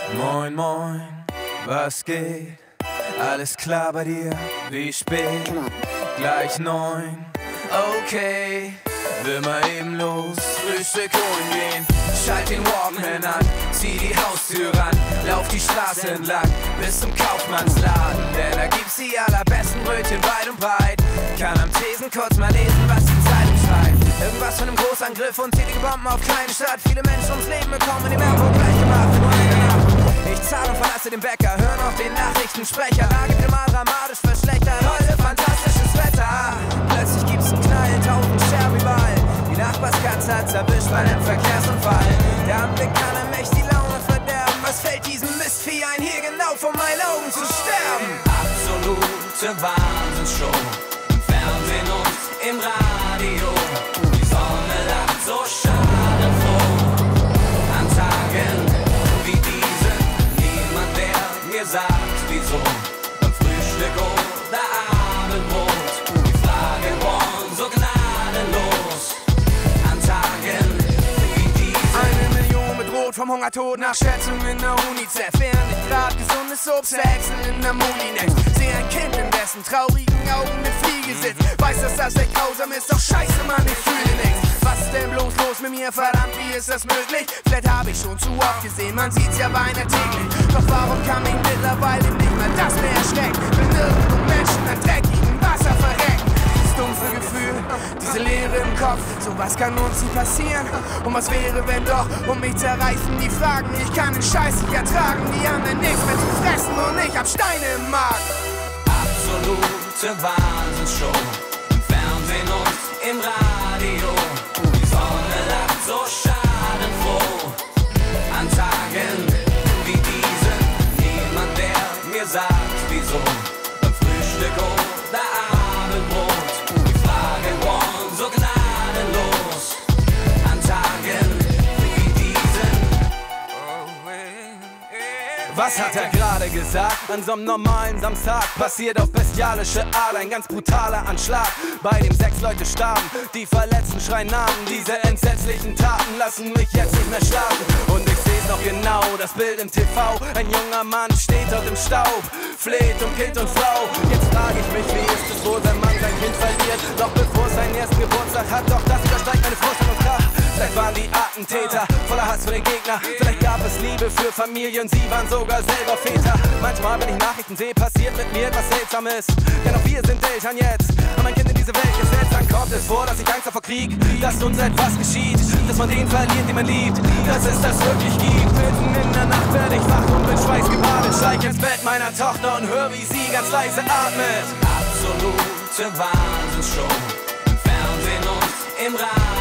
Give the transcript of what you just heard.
Moin, moin, was geht? Alles klar bei dir? Wie spät? Gleich 9, okay. Will mal eben los, Frühstück holen gehen. Schalt den Walkman an, zieh die Haustür ran. Lauf die Straße entlang bis zum Kaufmannsladen. Denn da gibt's die allerbesten Brötchen weit und breit. Kann am Tresen kurz mal lesen, was die Zeitung schreibt. Irgendwas von einem Großangriff und tätige Bomben auf kleine Stadt. Viele Menschen ums Leben bekommen in Hamburg gleich gemacht. Nur eine Nacht. Ich zahle und verlasse den Bäcker, hör noch den Nachrichtensprecher. Lage wieder mal dramatisch verschlechtert, heute fantastisches Wetter. Plötzlich gibt's einen Knall, 1000 Scherben überall. Die Nachbarskatze hat's erwischt bei einem Verkehrsunfall. Der Anblick kann einem echt die Laune verderben. Was fällt diesem Mistvieh ein, hier genau vor meinen Augen zu sterben? Absolute Wahnsinnsshow, im Fernsehen und im Radio. Die Sonne lacht so schadenfroh. An Tagen wie diesen, niemand der mir sagt, wieso. Beim Frühstück oder Abendbrot, die Fragen wollen so gnadenlos. An Tagen wie diesen. 1 Million bedroht vom Hungertod nach Schätzungen der UNICEF. Während ich grad gesundes Obst Excel in der Molinex. Sehe ein Kind, in dessen traurigen Augen eine Fliege sitzt. Weiß, dass das echt grausam ist, doch scheiße, Mann, ich fühle nichts. Was ist denn bloß los mit mir, verdammt, wie ist das möglich? Vielleicht habe ich schon zu oft gesehen, man sieht's ja beinahe täglich. Doch warum kann mich mittlerweile nicht mal das mehr erschrecken? Wenn irgendwo Menschen an dreckigem Wasser verrecken. Dieses dumpfe Gefühl, diese Leere im Kopf, sowas kann uns nie passieren. Und was wäre, wenn doch, um mich zerreißen die Fragen. Ich kann den Scheiß nicht ertragen, die anderen nichts mehr zu fressen und ich hab Steine im Magen. Absolute Wahnsinnsshow, im Fernsehen und im Radio. Die Sonne lacht so schadenfroh. An Tagen wie diesen, niemand der mir sagt, wieso. Beim Frühstück oder Abendbrot, die Fragen wollen so gnadenlos. An Tagen wie diesen. Was hat er gerade gesagt? An so einem normalen Samstag passiert auf bestialische Art ein ganz brutaler Anschlag, bei dem 6 Leute starben. Die Verletzten schreien Namen. Diese entsetzlichen Taten lassen mich jetzt nicht mehr schlafen. Und ich seh's noch genau, das Bild im TV. Ein junger Mann steht dort im Staub, fleht um Kind und Frau. Jetzt frage ich mich, wie ist es, wo sein Mann sein Kind verliert? Doch bevor es seinen ersten Geburtstag hat, doch das übersteigt meine Vorstellungskraft. Vielleicht waren die Attentäter voller Hass für den Gegner. Vielleicht gab es Liebe für Familien, sie waren sogar selber Väter. Manchmal, wenn ich Nachrichten sehe, passiert mit mir etwas Seltsames. Denn auch wir sind Eltern jetzt, und mein Kind in diese Welt gesetzt. Dann kommt es vor, dass ich Angst vor Krieg, dass uns etwas geschieht, dass man den verliert, den man liebt, dass es das wirklich gibt. Mitten in der Nacht werde ich wach und bin schweißgebadet. Steig ins Bett meiner Tochter und hör, wie sie ganz leise atmet. Absolute Wahnsinnsshow, im Fernsehen und im Radio.